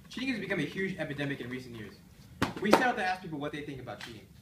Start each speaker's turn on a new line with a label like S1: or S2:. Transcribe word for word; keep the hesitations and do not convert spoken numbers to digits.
S1: Cheating has become a huge epidemic in recent years. We set out to ask people what they think about cheating.